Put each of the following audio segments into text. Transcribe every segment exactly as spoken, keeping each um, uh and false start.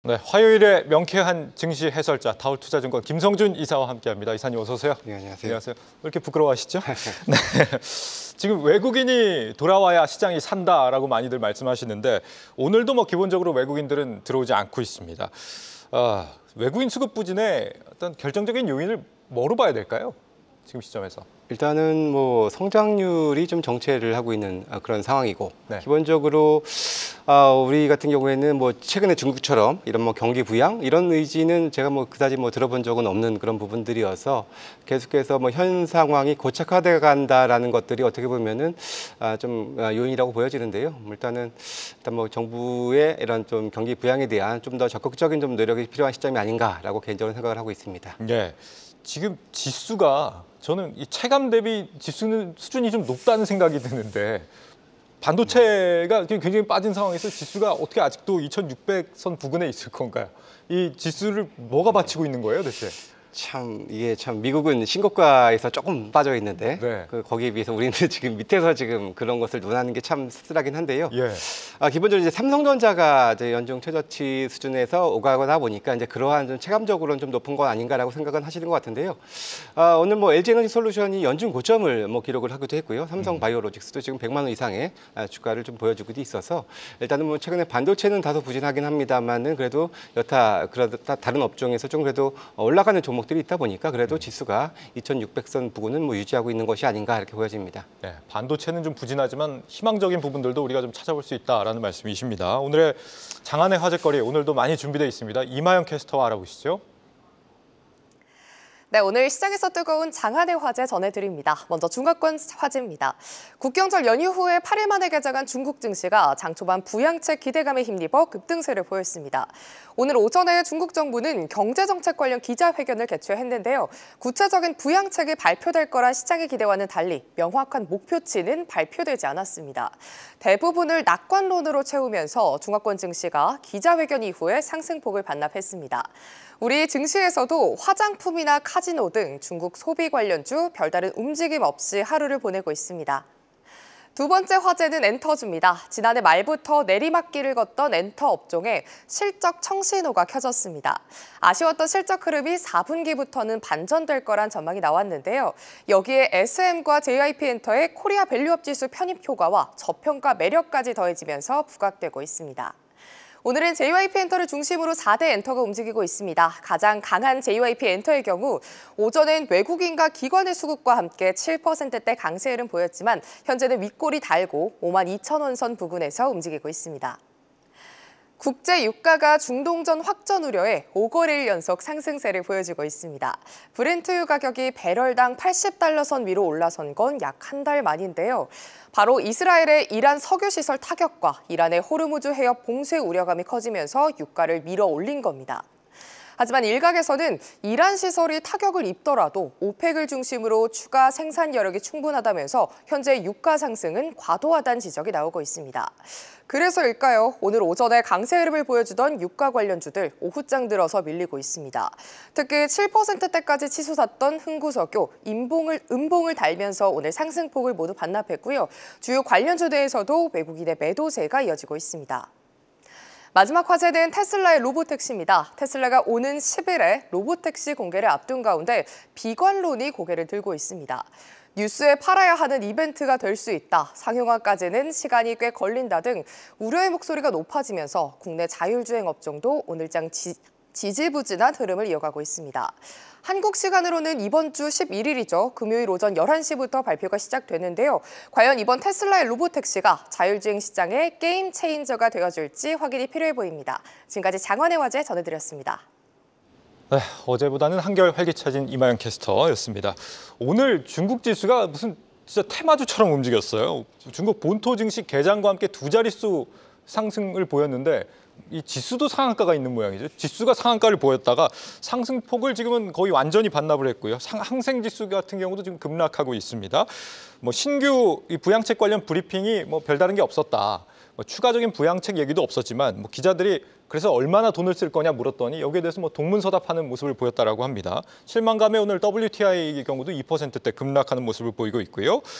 네, 화요일에 명쾌한 증시 해설자 다올투자증권 김성준 이사와 함께합니다. 이사님 어서 오세요. 네, 안녕하세요. 안녕하세요. 왜 이렇게 부끄러워하시죠? 네. 지금 외국인이 돌아와야 시장이 산다라고 많이들 말씀하시는데 오늘도 뭐 기본적으로 외국인들은 들어오지 않고 있습니다. 아, 외국인 수급 부진의 어떤 결정적인 요인을 뭐로 봐야 될까요? 지금 시점에서. 일단은 뭐 성장률이 좀 정체를 하고 있는 그런 상황이고 네. 기본적으로 우리 같은 경우에는 뭐 최근에 중국처럼 이런 뭐 경기 부양 이런 의지는 제가 뭐 그다지 뭐 들어본 적은 없는 그런 부분들이어서 계속해서 뭐 현 상황이 고착화돼 간다라는 것들이 어떻게 보면은 좀 요인이라고 보여지는데요. 일단은 일단 뭐 정부의 이런 좀 경기 부양에 대한 좀 더 적극적인 좀 노력이 필요한 시점이 아닌가라고 개인적으로 생각을 하고 있습니다. 네. 지금 지수가 저는 이 체감 대비 지수는 수준이 좀 높다는 생각이 드는데 반도체가 굉장히 빠진 상황에서 지수가 어떻게 아직도 이천육백 선 부근에 있을 건가요? 이 지수를 뭐가 받치고 있는 거예요, 대체? 참 이게 참 미국은 신고가에서 조금 빠져 있는데 네. 그 거기에 비해서 우리는 지금 밑에서 지금 그런 것을 논하는 게 참 씁쓸하긴 한데요. 예. 아, 기본적으로 이제 삼성전자가 이제 연중 최저치 수준에서 오가다 보니까 이제 그러한 좀 체감적으로는 좀 높은 건 아닌가라고 생각은 하시는 것 같은데요. 아, 오늘 뭐 엘지에너지솔루션이 연중 고점을 뭐 기록을 하기도 했고요. 삼성바이오로직스도 지금 백만 원 이상의 주가를 좀 보여주고도 있어서 일단은 뭐 최근에 반도체는 다소 부진하긴 합니다만은 그래도 여타 그렇다 다른 업종에서 좀 그래도 올라가는 종목 들이 있다 보니까 그래도 지수가 이천육백 선 부근은 뭐 유지하고 있는 것이 아닌가 이렇게 보여집니다. 네, 반도체는 좀 부진하지만 희망적인 부분들도 우리가 좀 찾아볼 수 있다라는 말씀이십니다. 오늘의 장안의 화제거리 오늘도 많이 준비되어 있습니다. 이마영 캐스터와 알아보시죠. 네, 오늘 시장에서 뜨거운 장안의 화제 전해드립니다. 먼저 중화권 화제입니다. 국경절 연휴 후에 팔 일 만에 개장한 중국 증시가 장 초반 부양책 기대감에 힘입어 급등세를 보였습니다. 오늘 오전에 중국 정부는 경제정책 관련 기자회견을 개최했는데요. 구체적인 부양책이 발표될 거란 시장의 기대와는 달리 명확한 목표치는 발표되지 않았습니다. 대부분을 낙관론으로 채우면서 중화권 증시가 기자회견 이후에 상승폭을 반납했습니다. 우리 증시에서도 화장품이나 카지노 등 중국 소비 관련주 별다른 움직임 없이 하루를 보내고 있습니다. 두 번째 화제는 엔터주입니다. 지난해 말부터 내리막길을 걷던 엔터 업종에 실적 청신호가 켜졌습니다. 아쉬웠던 실적 흐름이 사 분기부터는 반전될 거란 전망이 나왔는데요. 여기에 에스엠과 제이와이피엔터의 코리아 밸류업 지수 편입 효과와 저평가 매력까지 더해지면서 부각되고 있습니다. 오늘은 제이와이피엔터를 중심으로 사 대 엔터가 움직이고 있습니다. 가장 강한 제이와이피엔터의 경우 오전엔 외국인과 기관의 수급과 함께 칠 퍼센트대 강세 흐름 보였지만 현재는 윗골이 달고 오만 이천 원 선 부근에서 움직이고 있습니다. 국제 유가가 중동전 확전 우려에 오 거래일 연속 상승세를 보여주고 있습니다. 브렌트유 가격이 배럴당 팔십 달러 선 위로 올라선 건 약 한 달 만인데요. 바로 이스라엘의 이란 석유시설 타격과 이란의 호르무즈 해협 봉쇄 우려감이 커지면서 유가를 밀어 올린 겁니다. 하지만 일각에서는 이란 시설이 타격을 입더라도 오펙을 중심으로 추가 생산 여력이 충분하다면서 현재 유가 상승은 과도하다는 지적이 나오고 있습니다. 그래서일까요? 오늘 오전에 강세 흐름을 보여주던 유가 관련주들 오후장 들어서 밀리고 있습니다. 특히 칠 퍼센트대까지 치솟았던 흥구석유, 인봉을, 음봉을 달면서 오늘 상승폭을 모두 반납했고요. 주요 관련주들에서도 외국인의 매도세가 이어지고 있습니다. 마지막 화제는 테슬라의 로보택시입니다. 테슬라가 오는 십 일에 로보택시 공개를 앞둔 가운데 비관론이 고개를 들고 있습니다. 뉴스에 팔아야 하는 이벤트가 될 수 있다, 상용화까지는 시간이 꽤 걸린다 등 우려의 목소리가 높아지면서 국내 자율주행 업종도 오늘장 지, 지지부진한 흐름을 이어가고 있습니다. 한국 시간으로는 이번 주 십일 일이죠. 금요일 오전 열한 시부터 발표가 시작되는데요. 과연 이번 테슬라의 로보택시가 자율주행 시장의 게임 체인저가 되어줄지 확인이 필요해 보입니다. 지금까지 장안의 화제 전해드렸습니다. 네, 어제보다는 한결 활기차진 이마영 캐스터였습니다. 오늘 중국 지수가 무슨 진짜 테마주처럼 움직였어요. 중국 본토 증시 개장과 함께 두 자릿수 상승을 보였는데 이 지수도 상한가가 있는 모양이죠. 지수가 상한가를 보였다가 상승폭을 지금은 거의 완전히 반납을 했고요. 상, 항생지수 같은 경우도 지금 급락하고 있습니다. 뭐 신규 이 부양책 관련 브리핑이 뭐 별다른 게 없었다. 뭐 추가적인 부양책 얘기도 없었지만 뭐 기자들이 그래서 얼마나 돈을 쓸 거냐 물었더니 여기에 대해서 뭐 동문서답하는 모습을 보였다라고 합니다. 실망감에 오늘 더블유티아이의 경우도 이 퍼센트대 급락하는 모습을 보이고 있고요.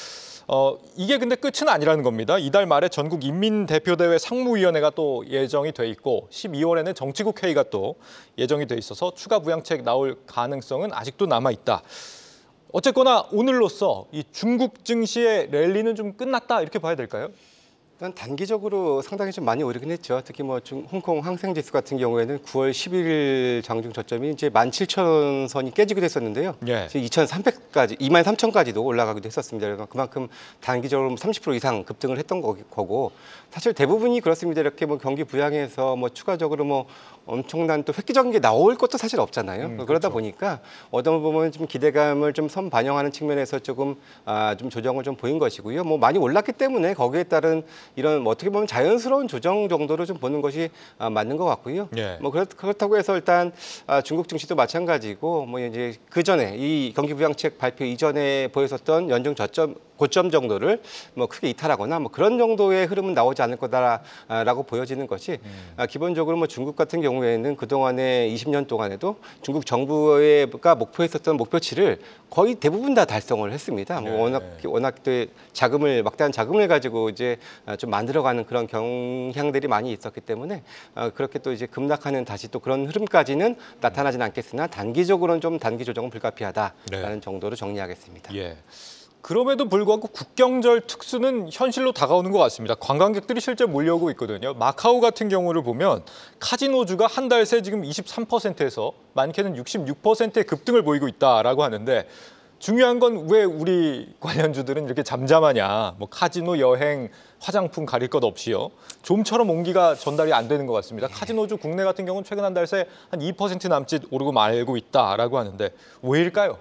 어, 이게 근데 끝은 아니라는 겁니다. 이달 말에 전국 인민대표대회 상무위원회가 또 예정이 돼 있고 십이월에는 정치국 회의가 또 예정이 돼 있어서 추가 부양책 나올 가능성은 아직도 남아 있다. 어쨌거나 오늘로써 이 중국 증시의 랠리는 좀 끝났다 이렇게 봐야 될까요? 일단 단기적으로 상당히 좀 많이 오르긴 했죠. 특히 뭐 중, 홍콩 항생지수 같은 경우에는 구월 십일 장중 저점이 이제 만 칠천 선이 깨지기도 했었는데요. 예. 이천삼백까지, 이만 삼천까지도 올라가기도 했었습니다. 그래서 그만큼 단기적으로 삼십 퍼센트 이상 급등을 했던 거고, 사실 대부분이 그렇습니다. 이렇게 뭐 경기 부양해서 뭐 추가적으로 뭐 엄청난 또 획기적인 게 나올 것도 사실 없잖아요. 음, 그러다 그렇죠. 보니까 어떤 부분은 좀 기대감을 좀 선 반영하는 측면에서 조금 아, 좀 조정을 좀 보인 것이고요. 뭐 많이 올랐기 때문에 거기에 따른 이런 뭐 어떻게 보면 자연스러운 조정 정도로 좀 보는 것이 아, 맞는 것 같고요. 예. 뭐 그렇, 그렇다고 해서 일단 아, 중국 증시도 마찬가지고 뭐 이제 그 전에 이 경기 부양책 발표 이전에 보였었던 연중 저점 고점 정도를 뭐 크게 이탈하거나 뭐 그런 정도의 흐름은 나오지 않을 거다라고 보여지는 것이 음. 아, 기본적으로 뭐 중국 같은 경우에는 그 동안에 이십 년 동안에도 중국 정부가 목표했었던 목표치를 거의 대부분 다 달성을 했습니다. 뭐 네. 워낙 워낙 또 자금을 막대한 자금을 가지고 이제 좀 만들어가는 그런 경향들이 많이 있었기 때문에 어, 그렇게 또 이제 급락하는 다시 또 그런 흐름까지는 나타나진 않겠으나 단기적으로는 좀 단기 조정은 불가피하다라는 네. 정도로 정리하겠습니다. 예. 그럼에도 불구하고 국경절 특수는 현실로 다가오는 것 같습니다. 관광객들이 실제 몰려오고 있거든요. 마카오 같은 경우를 보면 카지노주가 한 달 새 지금 이십삼 퍼센트에서 많게는 육십육 퍼센트의 급등을 보이고 있다라고 하는데 중요한 건 왜 우리 관련주들은 이렇게 잠잠하냐. 뭐 카지노, 여행, 화장품 가릴 것 없이요. 좀처럼 온기가 전달이 안 되는 것 같습니다. 카지노주 국내 같은 경우는 최근 한 달 새 한 이 퍼센트 남짓 오르고 말고 있다라고 하는데 왜일까요?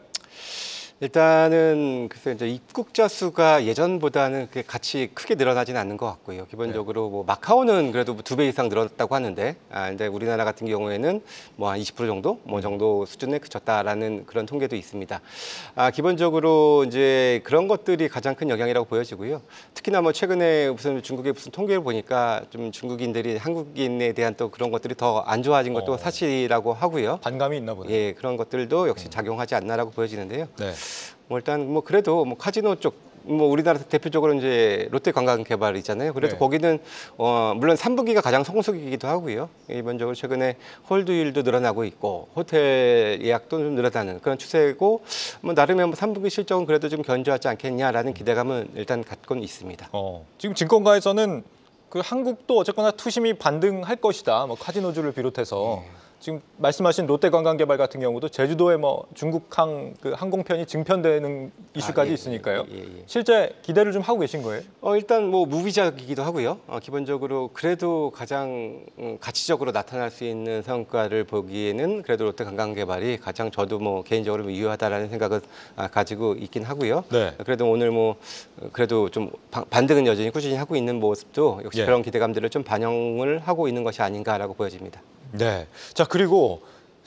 일단은 글쎄 이제 입국자 수가 예전보다는 그렇게 같이 크게 늘어나지는 않는 것 같고요. 기본적으로 뭐 마카오는 그래도 두 배 이상 늘었다고 하는데, 아 근데 우리나라 같은 경우에는 뭐 한 이십 퍼센트 정도, 뭐 정도 수준에 그쳤다라는 그런 통계도 있습니다. 아 기본적으로 이제 그런 것들이 가장 큰 영향이라고 보여지고요. 특히나 뭐 최근에 무슨 중국의 무슨 통계를 보니까 좀 중국인들이 한국인에 대한 또 그런 것들이 더 안 좋아진 것도 어. 사실이라고 하고요. 반감이 있나 보네요. 예, 그런 것들도 역시 작용하지 않나라고 보여지는데요. 네. 뭐 일단 뭐 그래도 뭐 카지노 쪽 뭐 우리나라 대표적으로 이제 롯데 관광개발 있잖아요. 그래도 네. 거기는 어 물론 삼 분기가 가장 성수기이기도 하고요. 일반적으로 최근에 홀드율도 늘어나고 있고 호텔 예약도 좀 늘어나는 그런 추세고 뭐 나름의 뭐 삼 분기 실적은 그래도 좀 견조하지 않겠냐라는 기대감은 일단 갖고는 있습니다. 어, 지금 증권가에서는 그 한국도 어쨌거나 투심이 반등할 것이다. 뭐 카지노주를 비롯해서 지금 말씀하신 롯데관광개발 같은 경우도 제주도에 뭐 중국항 그 항공편이 증편되는 이슈까지 아, 예, 있으니까요. 예, 예, 예. 실제 기대를 좀 하고 계신 거예요? 어 일단 뭐 무비자이기도 하고요. 어, 기본적으로 그래도 가장 음, 가치적으로 나타날 수 있는 성과를 보기에는 그래도 롯데관광개발이 가장 저도 뭐 개인적으로 유효하다라는 생각을 아, 가지고 있긴 하고요. 네. 그래도 오늘 뭐 어, 그래도 좀 바- 반등은 여전히 꾸준히 하고 있는 모습도 역시 예. 그런 기대감들을 좀 반영을 하고 있는 것이 아닌가라고 보여집니다. 네. 자, 그리고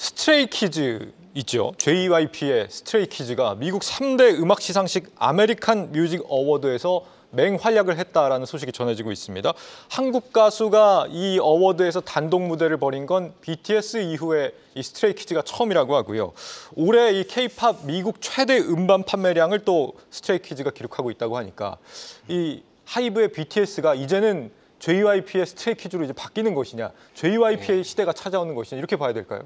스트레이키즈 있죠. 제이와이피의 스트레이키즈가 미국 삼 대 음악 시상식 아메리칸 뮤직 어워드에서 맹활약을 했다라는 소식이 전해지고 있습니다. 한국 가수가 이 어워드에서 단독 무대를 벌인 건 비티에스 이후에 이 스트레이키즈가 처음이라고 하고요. 올해 이 케이팝 미국 최대 음반 판매량을 또 스트레이키즈가 기록하고 있다고 하니까 이 하이브의 비티에스가 이제는 제이와이피의 스트레이키즈로 이제 바뀌는 것이냐, 제이와이피의 시대가 찾아오는 것이냐 이렇게 봐야 될까요?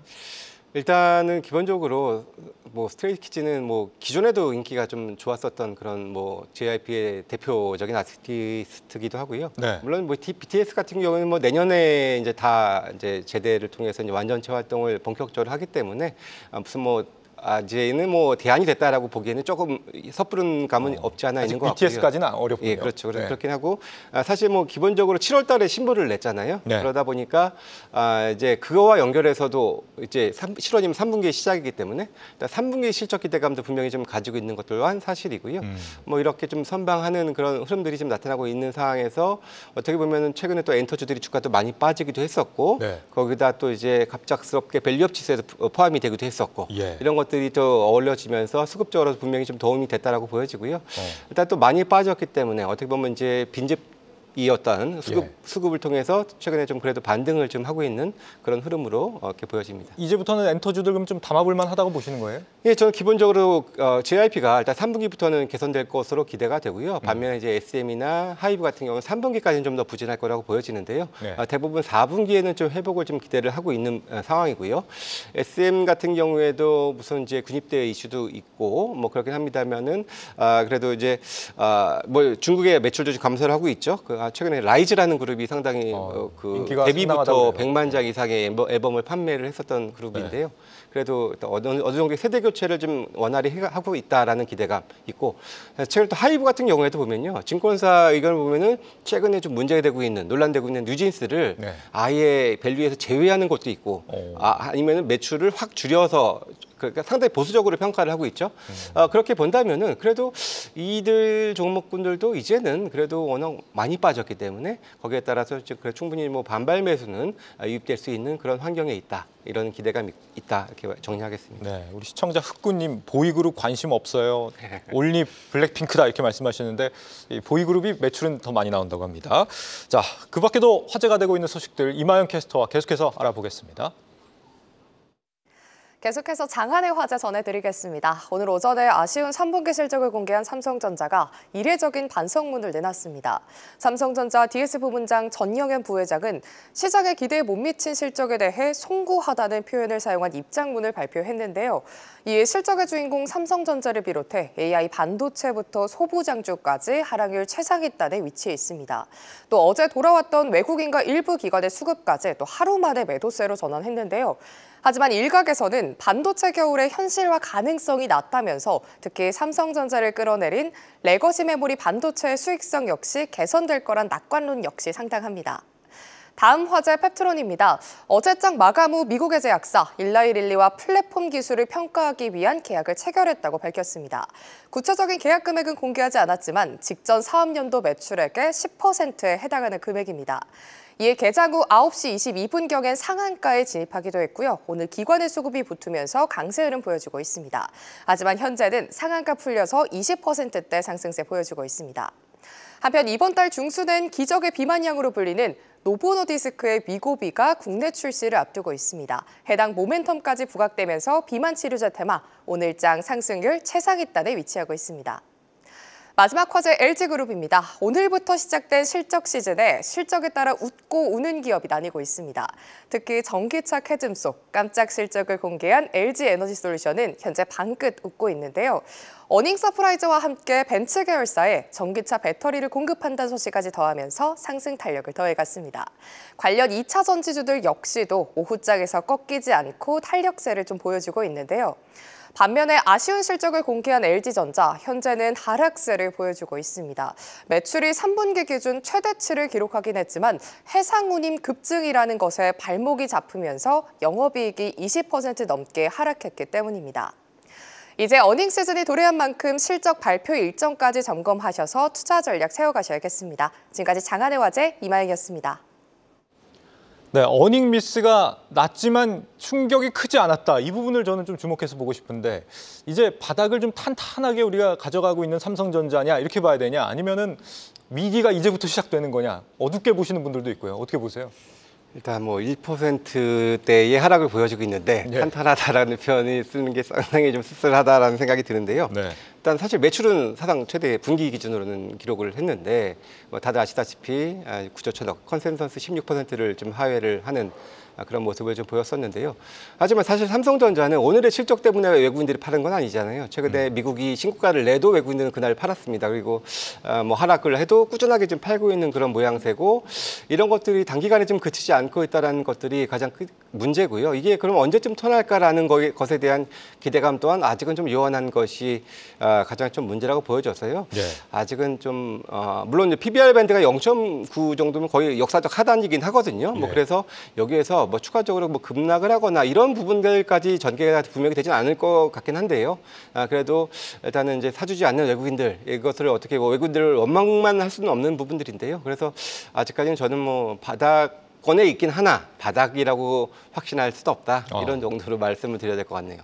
일단은 기본적으로 뭐 스트레이키즈는 뭐 기존에도 인기가 좀 좋았었던 그런 뭐 제이와이피의 대표적인 아티스트기도 하고요. 네. 물론 뭐 비티에스 같은 경우는 뭐 내년에 이제 다 이제 제대를 통해서 이제 완전체 활동을 본격적으로 하기 때문에 아, 무슨 뭐 아, 이제는 뭐 대안이 됐다라고 보기에는 조금 섣부른 감은 어, 없지 않아 아직 있는 것 같고요. 비티에스까지는 어렵군요. 예, 그렇죠. 그래- 네. 그렇긴 하고 아, 사실 뭐 기본적으로 칠월 달에 신보를 냈잖아요. 네. 그러다 보니까 아, 이제 그거와 연결해서도 이제 칠월이면 삼 분기 시작이기 때문에 일단 삼 분기 실적 기대감도 분명히 좀 가지고 있는 것도 한 사실이고요. 음. 뭐 이렇게 좀 선방하는 그런 흐름들이 좀 나타나고 있는 상황에서 어떻게 보면은 최근에 또 엔터주들이 주가도 많이 빠지기도 했었고 네. 거기다 또 이제 갑작스럽게 밸류업 지수에도 포함이 되기도 했었고 예. 이런 것들이 또 어울려지면서 수급적으로 분명히 좀 도움이 됐다라고 보여지고요. 어. 일단 또 많이 빠졌기 때문에 어떻게 보면 이제 빈집 이었던 수급, 예. 수급을 통해서 최근에 좀 그래도 반등을 좀 하고 있는 그런 흐름으로 어, 이렇게 보여집니다. 이제부터는 엔터주들 그럼 좀 담아볼 만하다고 보시는 거예요? 예, 저는 기본적으로 어, 제이아이피가 일단 삼 분기부터는 개선될 것으로 기대가 되고요. 반면에 이제 에스엠이나 하이브 같은 경우는 삼 분기까지는 좀 더 부진할 거라고 보여지는데요. 네. 어, 대부분 사 분기에는 좀 회복을 좀 기대를 하고 있는 어, 상황이고요. 에스엠 같은 경우에도 무슨 이제 군입대 이슈도 있고 뭐 그렇긴 합니다만은 아, 그래도 이제 아, 뭐 중국의 매출도 좀 감소를 하고 있죠. 그, 아, 최근에 라이즈라는 그룹이 상당히 어, 어, 그 인기가 데뷔부터 상당하다고 백만 장 이상의 앨범, 앨범을 판매를 했었던 그룹인데요. 네. 그래도 어느, 어느 정도 세대 교체를 좀 원활히 해- 하고 있다라는 기대가 있고, 최근 또 하이브 같은 경우에도 보면요, 증권사 의견을 보면은 최근에 좀 문제가 되고 있는 논란되고 있는 뉴진스를 네. 아예 밸류에서 제외하는 것도 있고, 오. 아, 아니면은 매출을 확 줄여서 그러니까 상당히 보수적으로 평가를 하고 있죠. 어, 그렇게 본다면은 그래도 이들 종목군들도 이제는 그래도 워낙 많이 빠졌기 때문에 거기에 따라서 그 충분히 뭐 반발 매수는 유입될 수 있는 그런 환경에 있다. 이런 기대감이 있다. 이렇게 정리하겠습니다. 네, 우리 시청자 흑구님 보이그룹 관심 없어요. 올리 블랙핑크다 이렇게 말씀하시는데 이 보이그룹이 매출은 더 많이 나온다고 합니다. 자, 그 밖에도 화제가 되고 있는 소식들 이마영 캐스터와 계속해서 알아보겠습니다. 계속해서 장안의 화제 전해드리겠습니다. 오늘 오전에 아쉬운 삼 분기 실적을 공개한 삼성전자가 이례적인 반성문을 내놨습니다. 삼성전자 디에스 부문장 전영현 부회장은 시장의 기대에 못 미친 실적에 대해 송구하다는 표현을 사용한 입장문을 발표했는데요. 이에 실적의 주인공 삼성전자를 비롯해 에이아이 반도체부터 소부장주까지 하락률 최상위단에 위치해 있습니다. 또 어제 돌아왔던 외국인과 일부 기관의 수급까지 또 하루 만에 매도세로 전환했는데요. 하지만 일각에서는 반도체 겨울의 현실화 가능성이 낮다면서 특히 삼성전자를 끌어내린 레거시 메모리 반도체의 수익성 역시 개선될 거란 낙관론 역시 상당합니다. 다음 화제 펩트론입니다. 어제장 마감 후 미국의 제약사 일라이릴리와 플랫폼 기술을 평가하기 위한 계약을 체결했다고 밝혔습니다. 구체적인 계약 금액은 공개하지 않았지만 직전 사업연도 매출액의 십 퍼센트에 해당하는 금액입니다. 이에 개장 후 아홉 시 이십이 분경엔 상한가에 진입하기도 했고요. 오늘 기관의 수급이 붙으면서 강세 흐름 보여주고 있습니다. 하지만 현재는 상한가 풀려서 이십 퍼센트대 상승세 보여주고 있습니다. 한편 이번 달 중순엔 기적의 비만양으로 불리는 노보노디스크의 위고비가 국내 출시를 앞두고 있습니다. 해당 모멘텀까지 부각되면서 비만 치료제 테마 오늘장 상승률 최상위단에 위치하고 있습니다. 마지막 화제 엘지그룹입니다. 오늘부터 시작된 실적 시즌에 실적에 따라 웃고 우는 기업이 나뉘고 있습니다. 특히 전기차 캐즘 속 깜짝 실적을 공개한 엘지에너지솔루션은 현재 방긋 웃고 있는데요. 어닝 서프라이즈와 함께 벤츠 계열사에 전기차 배터리를 공급한다는 소식까지 더하면서 상승 탄력을 더해갔습니다. 관련 이 차 전지주들 역시도 오후장에서 꺾이지 않고 탄력세를 좀 보여주고 있는데요. 반면에 아쉬운 실적을 공개한 엘지전자, 현재는 하락세를 보여주고 있습니다. 매출이 삼 분기 기준 최대치를 기록하긴 했지만 해상운임 급증이라는 것에 발목이 잡히면서 영업이익이 이십 퍼센트 넘게 하락했기 때문입니다. 이제 어닝 시즌이 도래한 만큼 실적 발표 일정까지 점검하셔서 투자 전략 세워가셔야겠습니다. 지금까지 장안의 화제 이마영이었습니다. 네, 어닝 미스가 낮지만 충격이 크지 않았다. 이 부분을 저는 좀 주목해서 보고 싶은데 이제 바닥을 좀 탄탄하게 우리가 가져가고 있는 삼성전자냐 이렇게 봐야 되냐 아니면은 위기가 이제부터 시작되는 거냐 어둡게 보시는 분들도 있고요. 어떻게 보세요? 일단 뭐 일 퍼센트대의 하락을 보여주고 있는데 네. 탄탄하다라는 표현이 쓰는 게 상당히 좀 씁쓸하다라는 생각이 드는데요. 네. 일단 사실 매출은 사상 최대 분기 기준으로는 기록을 했는데 뭐 다들 아시다시피 구조 천억 컨센서스 십육 퍼센트를 좀 하회를 하는 그런 모습을 좀 보였었는데요. 하지만 사실 삼성전자는 오늘의 실적 때문에 외국인들이 파는 건 아니잖아요. 최근에 음. 미국이 신고가를 내도 외국인들은 그날 팔았습니다. 그리고 뭐 하락을 해도 꾸준하게 좀 팔고 있는 그런 모양새고 이런 것들이 단기간에 좀 그치지 않고 있다는 것들이 가장 큰 문제고요. 이게 그럼 언제쯤 턴할까라는 것에 대한 기대감 또한 아직은 좀 요원한 것이 가장 좀 문제라고 보여져서요. 네. 아직은 좀 어, 물론 피비알 밴드가 영 점 구 정도면 거의 역사적 하단이긴 하거든요. 네. 뭐 그래서 여기에서 뭐 추가적으로 뭐 급락을 하거나 이런 부분들까지 전개가 분명히 되지는 않을 것 같긴 한데요. 아, 그래도 일단은 이제 사주지 않는 외국인들 이것을 어떻게 뭐 외국인들을 원망만 할 수는 없는 부분들인데요. 그래서 아직까지는 저는 뭐 바닥 권에 있긴 하나 바닥이라고 확신할 수도 없다. 어. 이런 정도로 말씀을 드려야 될 것 같네요.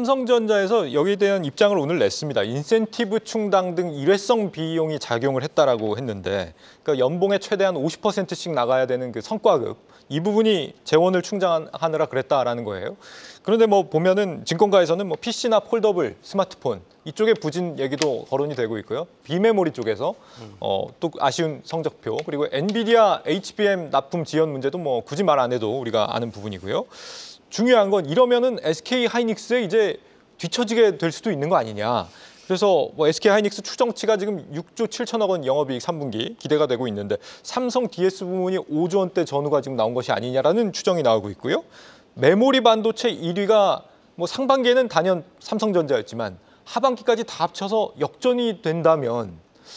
삼성전자에서 여기에 대한 입장을 오늘 냈습니다. 인센티브 충당 등 일회성 비용이 작용을 했다라고 했는데, 그러니까 연봉의 최대한 오십 퍼센트씩 나가야 되는 그 성과급, 이 부분이 재원을 충당하느라 그랬다라는 거예요. 그런데 뭐 보면은 증권가에서는 뭐 피씨나 폴더블, 스마트폰 이쪽에 부진 얘기도 거론이 되고 있고요. 비메모리 쪽에서 어, 또 아쉬운 성적표, 그리고 엔비디아 에이치비엠 납품 지연 문제도 뭐 굳이 말 안 해도 우리가 아는 부분이고요. 중요한 건 이러면은 에스케이하이닉스에 이제 뒤처지게 될 수도 있는 거 아니냐. 그래서 뭐 에스케이하이닉스 추정치가 지금 육조 칠천억 원 영업이익 삼 분기 기대가 되고 있는데, 삼성 디에스 부문이 오조 원대 전후가 지금 나온 것이 아니냐라는 추정이 나오고 있고요. 메모리 반도체 일 위가 뭐 상반기에는 단연 삼성전자였지만 하반기까지 다 합쳐서 역전이 된다면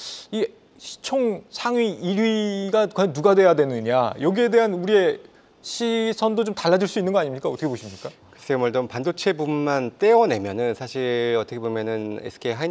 이 시총 상위 일 위가 과연 누가 돼야 되느냐, 여기에 대한 우리의 시선도 좀 달라질 수 있는 거 아닙니까? 어떻게 보십니까? 글쎄요, 뭐 좀 반도체 부분만 떼어내면은 사실 어떻게 보면은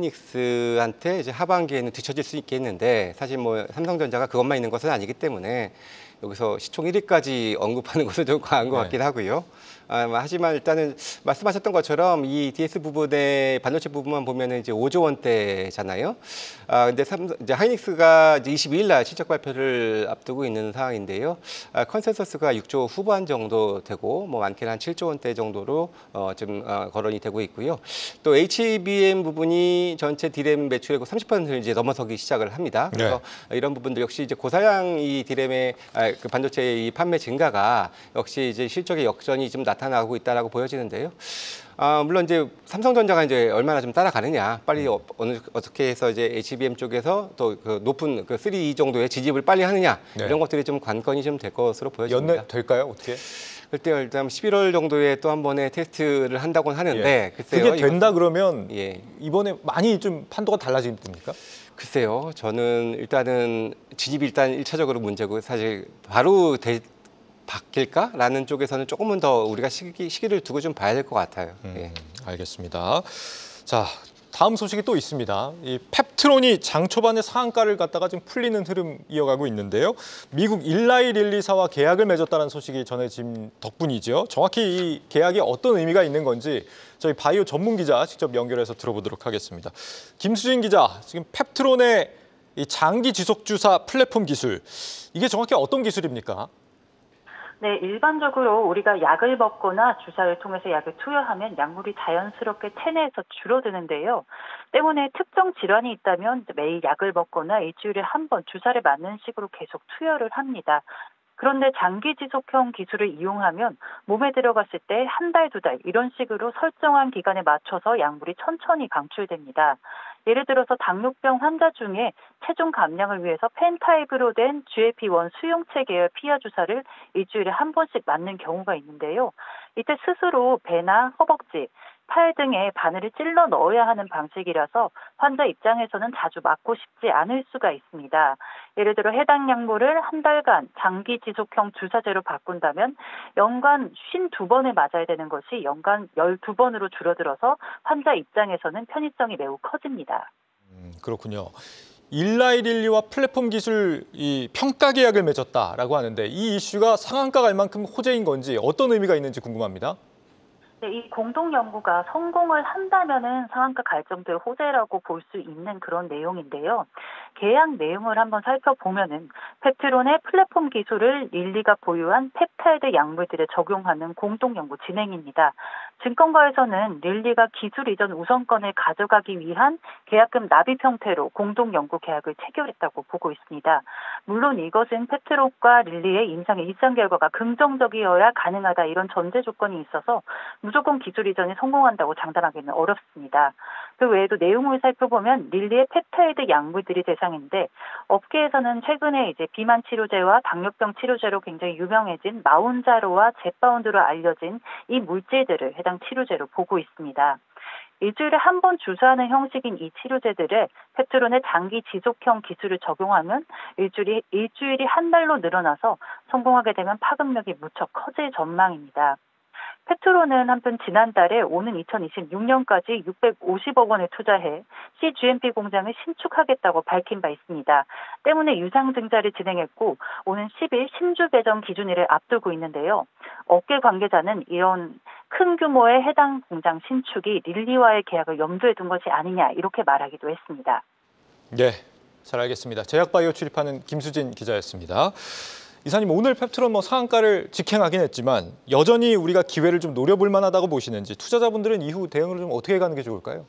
에스케이하이닉스한테 이제 하반기에는 뒤처질 수 있겠는데, 사실 뭐 삼성전자가 그것만 있는 것은 아니기 때문에 여기서 시총 일 위까지 언급하는 것은 좀 과한 것 네. 같긴 하고요. 아, 하지만 일단은 말씀하셨던 것처럼 이 디에스 부분의 반도체 부분만 보면은 이제 오조 원대잖아요. 아, 근데 삼, 이제 하이닉스가 이제 이십이 일 날 실적 발표를 앞두고 있는 상황인데요. 아, 컨센서스가 육조 후반 정도 되고 뭐 많게는 한 칠조 원대 정도로 어, 좀 어, 거론이 되고 있고요. 또 에이치비엠 부분이 전체 디램 매출의 삼십 퍼센트를 이제 넘어서기 시작을 합니다. 그래서 네. 이런 부분들 역시 이제 고사양 이 디램의 아, 그 반도체의 이 판매 증가가 역시 이제 실적의 역전이 좀 나타나고 있다라고 보여지는데요. 아, 물론 이제 삼성전자가 이제 얼마나 좀 따라가느냐, 빨리 어, 어느 어떻게 해서 이제 에이치비엠 쪽에서 또 그 높은 그 삼 정도의 지집을 빨리 하느냐, 네. 이런 것들이 좀 관건이 좀 될 것으로 보여집니다. 연내 될까요? 어떻게? 그때 일단 십일월 정도에 또 한 번의 테스트를 한다고는 하는데, 예. 글쎄요. 그게 된다 그러면 예. 이번에 많이 좀 판도가 달라집니까? 글쎄요. 저는 일단은 진입이 일단 일차적으로 문제고, 사실 바로 대, 바뀔까라는 쪽에서는 조금은 더 우리가 시기, 시기를 두고 좀 봐야 될 것 같아요. 음, 예. 알겠습니다. 자, 다음 소식이 또 있습니다. 이 펩트론이 장 초반에 상한가를 갖다가 지금 풀리는 흐름 이어가고 있는데요. 미국 일라이 릴리사와 계약을 맺었다는 소식이 전해진 덕분이죠. 정확히 이 계약이 어떤 의미가 있는 건지 저희 바이오 전문 기자 직접 연결해서 들어보도록 하겠습니다. 김수진 기자, 지금 펩트론의 이 장기 지속 주사 플랫폼 기술, 이게 정확히 어떤 기술입니까? 네, 일반적으로 우리가 약을 먹거나 주사를 통해서 약을 투여하면 약물이 자연스럽게 체내에서 줄어드는데요. 때문에 특정 질환이 있다면 매일 약을 먹거나 일주일에 한 번 주사를 맞는 식으로 계속 투여를 합니다. 그런데 장기 지속형 기술을 이용하면 몸에 들어갔을 때 한 달, 두 달 이런 식으로 설정한 기간에 맞춰서 약물이 천천히 방출됩니다. 예를 들어서 당뇨병 환자 중에 체중 감량을 위해서 펜 타입으로 된 지엘피 원 수용체 계열 피하 주사를 일주일에 한 번씩 맞는 경우가 있는데요. 이때 스스로 배나 허벅지, 팔 등에 바늘을 찔러 넣어야 하는 방식이라서 환자 입장에서는 자주 맞고 싶지 않을 수가 있습니다. 예를 들어 해당 약물을 한 달간 장기 지속형 주사제로 바꾼다면 연간 오십이 번을 맞아야 되는 것이 연간 십이 번으로 줄어들어서 환자 입장에서는 편의성이 매우 커집니다. 음, 그렇군요. 일라이 릴리와 플랫폼 기술 이 평가 계약을 맺었다라고 하는데, 이 이슈가 상한가 갈 만큼 호재인 건지 어떤 의미가 있는지 궁금합니다. 네, 이 공동 연구가 성공을 한다면은 상한가 갈 정도의 호재라고 볼 수 있는 그런 내용인데요. 계약 내용을 한번 살펴보면은 펩트론의 플랫폼 기술을 릴리가 보유한 펩타이드 약물들에 적용하는 공동 연구 진행입니다. 증권가에서는 릴리가 기술 이전 우선권을 가져가기 위한 계약금 납입 형태로 공동 연구 계약을 체결했다고 보고 있습니다. 물론 이것은 펩트론과 릴리의 임상의 일상 결과가 긍정적이어야 가능하다, 이런 전제 조건이 있어서 무조건 기술 이전이 성공한다고 장담하기는 어렵습니다. 그 외에도 내용을 살펴보면 릴리의 펩타이드 약물들이 대상인데, 업계에서는 최근에 이제 비만 치료제와 당뇨병 치료제로 굉장히 유명해진 마운자로와 제파운드로 알려진 이 물질들을 해당 치료제로 보고 있습니다. 일주일에 한 번 주사하는 형식인 이 치료제들을 펩트론의 장기 지속형 기술을 적용하면 일주일이, 일주일이 한 달로 늘어나서 성공하게 되면 파급력이 무척 커질 전망입니다. 페트로는 한편 지난달에 오는 이천이십육 년까지 육백오십억 원을 투자해 씨지엠피 공장을 신축하겠다고 밝힌 바 있습니다. 때문에 유상 증자를 진행했고 오는 십 일 신주 배정 기준일을 앞두고 있는데요. 업계 관계자는 이런 큰 규모의 해당 공장 신축이 릴리와의 계약을 염두에 둔 것이 아니냐 이렇게 말하기도 했습니다. 네, 잘 알겠습니다. 제약바이오 출입하는 김수진 기자였습니다. 이사님, 오늘 펩트론 뭐 상한가를 직행하긴 했지만 여전히 우리가 기회를 좀 노려볼 만하다고 보시는지, 투자자분들은 이후 대응을 좀 어떻게 가는 게 좋을까요?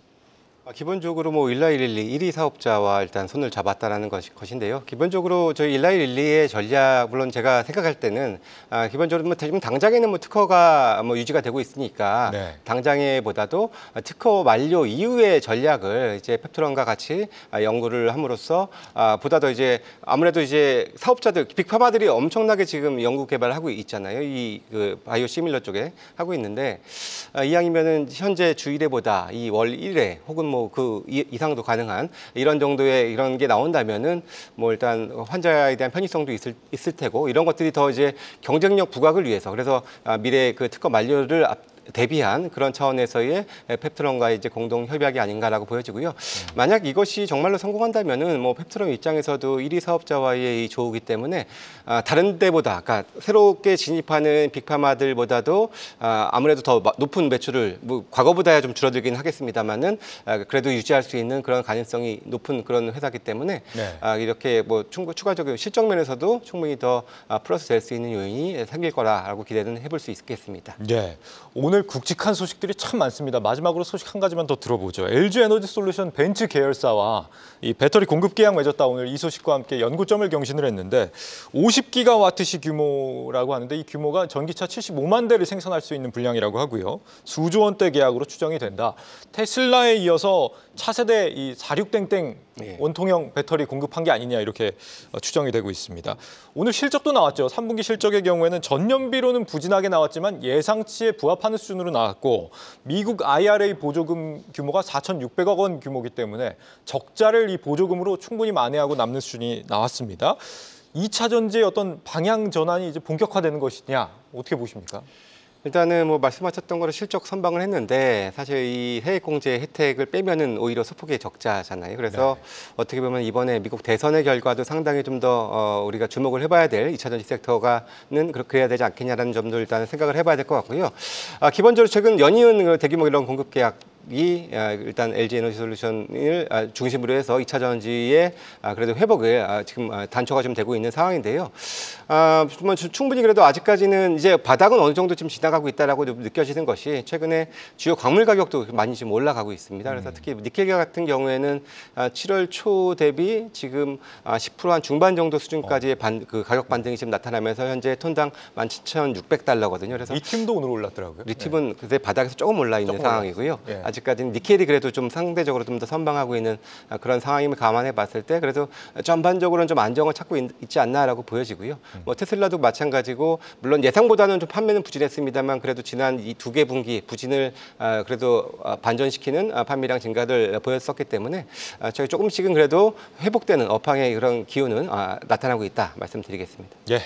기본적으로 뭐 일라일일리 일 위 사업자와 일단 손을 잡았다라는 것이, 것인데요. 기본적으로 저희 일라일일리의 전략, 물론 제가 생각할 때는 아, 기본적으로 뭐 지금 당장에는 뭐 특허가 뭐 유지가 되고 있으니까 네. 당장에보다도 특허 만료 이후의 전략을 이제 펩트론과 같이 아, 연구를 함으로써 아, 보다 더 이제 아무래도 이제 사업자들, 빅파마들이 엄청나게 지금 연구 개발을 하고 있잖아요. 이 그 바이오 시밀러 쪽에 하고 있는데 아, 이왕이면은 현재 주 일 회보다 이 월 일 회 혹은 뭐 그 이상도 가능한 이런 정도의 이런 게 나온다면은 뭐 일단 환자에 대한 편의성도 있을 있을 테고, 이런 것들이 더 이제 경쟁력 부각을 위해서, 그래서 미래 그 특허 만료를 앞 대비한 그런 차원에서의 펩트론과의 이제 공동 협약이 아닌가라고 보여지고요. 만약 이것이 정말로 성공한다면은 뭐 펩트론 입장에서도 일 위 사업자와의 이 조우기 때문에 아, 다른 데보다, 그러니까 새롭게 진입하는 빅파마들보다도 아, 아무래도 더 높은 매출을 뭐 과거보다야 좀 줄어들긴 하겠습니다만은 아, 그래도 유지할 수 있는 그런 가능성이 높은 그런 회사이기 때문에 네. 아, 이렇게 뭐 충분 추가적인 실적 면에서도 충분히 더 아, 플러스 될 수 있는 요인이 생길 거라고 기대는 해볼 수 있겠습니다. 네, 오늘 굵직한 소식들이 참 많습니다. 마지막으로 소식 한 가지만 더 들어보죠. 엘지에너지솔루션 벤츠 계열사와 이 배터리 공급 계약 맺었다. 오늘 이 소식과 함께 연고점을 경신을 했는데 오십 기가와트시 규모라고 하는데, 이 규모가 전기차 칠십오만 대를 생산할 수 있는 분량이라고 하고요. 수조 원대 계약으로 추정이 된다. 테슬라에 이어서 차세대 이 사십육 땡땡 예. 원통형 배터리 공급한 게 아니냐, 이렇게 추정이 되고 있습니다. 오늘 실적도 나왔죠. 삼 분기 실적의 경우에는 전년비로는 부진하게 나왔지만 예상치에 부합하는 수준으로 나왔고, 미국 아이알에이 보조금 규모가 사천육백억 원 규모이기 때문에 적자를 이 보조금으로 충분히 만회하고 남는 수준이 나왔습니다. 이 차 전지의 어떤 방향 전환이 이제 본격화되는 것이냐, 어떻게 보십니까? 일단은 뭐 말씀하셨던 거로 실적 선방을 했는데, 사실 이 해외 공제 혜택을 빼면은 오히려 소폭의 적자잖아요. 그래서 네. 어떻게 보면 이번에 미국 대선의 결과도 상당히 좀 더 어, 우리가 주목을 해봐야 될 이 차 전지 섹터가는 그래야 되지 않겠냐라는 점도 일단 생각을 해봐야 될 것 같고요. 아, 기본적으로 최근 연이은 대규모 이런 공급 계약 이 일단 엘지에너지솔루션을 중심으로 해서 이 차 전지의 그래도 회복을 지금 단초가 좀 되고 있는 상황인데요. 아, 충분히 그래도 아직까지는 이제 바닥은 어느 정도 좀 지나가고 있다라고 좀 느껴지는 것이, 최근에 주요 광물 가격도 많이 지금 올라가고 있습니다. 그래서 특히 니켈 같은 경우에는 칠월 초 대비 지금 십 퍼센트 한 중반 정도 수준까지의 반, 그 가격 반등이 지금 나타나면서 현재 톤당 만 칠천육백 달러거든요. 그래서 리튬도 오늘 올랐더라고요. 리튬은 네. 그때 바닥에서 조금 올라 있는 조금 상황이고요. 네. 아직까지는 니켈이 그래도 좀 상대적으로 좀 더 선방하고 있는 그런 상황임을 감안해 봤을 때 그래도 전반적으로는 좀 안정을 찾고 있, 있지 않나라고 보여지고요. 음. 뭐 테슬라도 마찬가지고, 물론 예상보다는 좀 판매는 부진했습니다만 그래도 지난 이 두 개 분기 부진을 아, 그래도 아, 반전시키는 아, 판매량 증가를 보였었기 때문에 아, 저희 조금씩은 그래도 회복되는 업황의 그런 기운은 아, 나타나고 있다 말씀드리겠습니다. 예.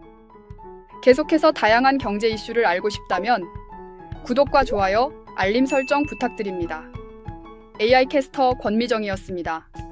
계속해서 다양한 경제 이슈를 알고 싶다면 구독과 좋아요, 알림 설정 부탁드립니다. 에이아이 캐스터 권미정이었습니다.